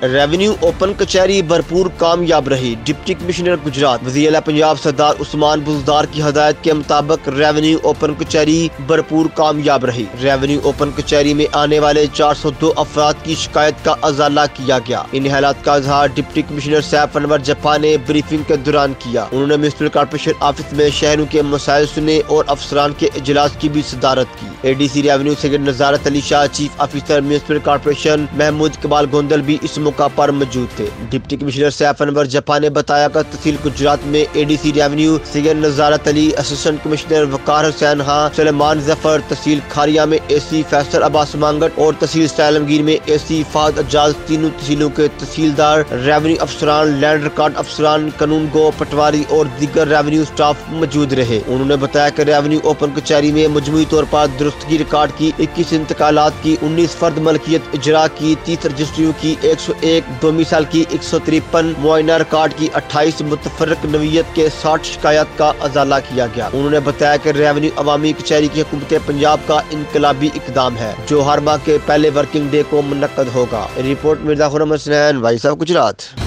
Revenue open कचहरी भरपूर कामयाब रही। डिप्टी कमिश्नर गुजरात वज़ीर आला पंजाब सरदार उस्मान बुज़दार की हदायत के मुताबिक रेवेन्यू ओपन कचहरी भरपूर कामयाब रही। रेवेन्यू ओपन कचहरी में आने वाले 402 अफराद की शिकायत का अजाला किया गया। इन हालात का इजहार डिप्टी कमिश्नर सैफ अनवर जप्पा ने ब्रीफिंग के दौरान किया। उन्होंने म्युनिसिपल कॉर्पोरेशन ऑफिस में शहरों के मसाइल सुने और अफसरान के इजलास की भी सदारत की। ADC revenue secretary Nazarat Ali Shah, chief officer municipal corporation Mahmood Iqbal Gondal भी इस मौका पर मौजूद थे। डिप्टी कमिश्नर सैफ अनवर जप्पा ने बताया कि तहसील गुजरात में ADC revenue secretary Nazarat Ali, assistant commissioner Waqar Hussain Khan, Suleman Zafar, tehsil Kharian में एसी फैसल अब्बास मांगट और तहसील सैलमगीर में एसी फाद अजाज, तीनों तहसीलों के तहसीलदार, रेवेन्यू अफसरान, लैंड रिकॉर्ड अफसरान, कानून गो, पटवारी और दीगर रेवेन्यू स्टाफ मौजूद रहे। उन्होंने बताया कि रेवेन्यू ओपन कचहरी में मजमूई तौर पर दुरुस्तगी रिकॉर्ड की 21 इंतकालात की, 19 फर्द मलकियत इजरा की, 30 रजिस्ट्रियों की, 101 डोमिसाइल की, 153 मुआयना रिकॉर्ड की, 28 मुतफर्रिक नवीयत के 60 शिकायत का अजाला किया गया। उन्होंने बताया कि रेवेन्यू अवामी कचहरी की हुकूमत पंजाब का इनकलाबी इकदाम है जो हर माह के पहले वर्किंग डे को मुनक्कद होगा। Report Mirza Khurram Hasnain, voice of Gujarat.